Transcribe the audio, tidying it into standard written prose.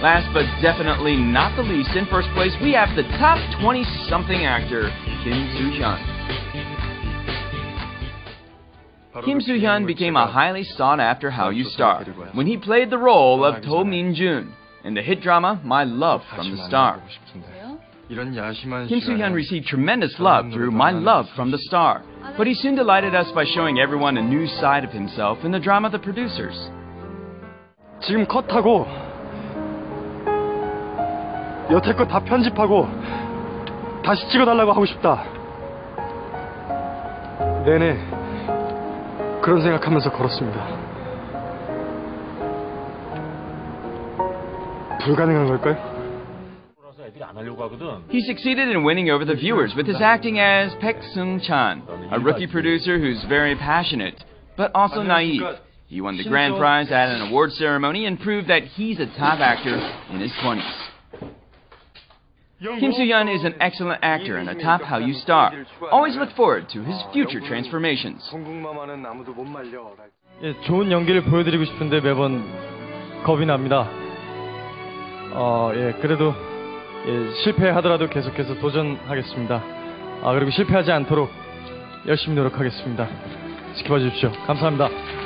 Last but definitely not the least, in first place, we have the top 20-something actor, Soo Hyun. Soo Hyun became a highly sought-after Hallyu star when he played the role of To Min-jun in the hit drama My Love from the Star. Soo Hyun received tremendous love through My Love from the Star, but he soon delighted us by showing everyone a new side of himself in the drama The Producers. 지금 컷하고 여태껏 다 편집하고 다시 찍어달라고 하고 싶다. 내내 그런 생각하면서 걸었습니다. 불가능한 걸까요? He succeeded in winning over the viewers with his acting as Paek Seung-chan, a rookie producer who's very passionate, but also naive. He won the grand prize at an award ceremony and proved that he's a top actor in his 20s. Soo Hyun is an excellent actor and a top Hallyu star. Always look forward to his future transformations. 예, 좋은 연기를 보여드리고 싶은데 매번 겁이 납니다. 그래도 실패하더라도 계속해서 도전하겠습니다. 그리고 실패하지 않도록 열심히 노력하겠습니다. 지켜봐 주십시오. 감사합니다.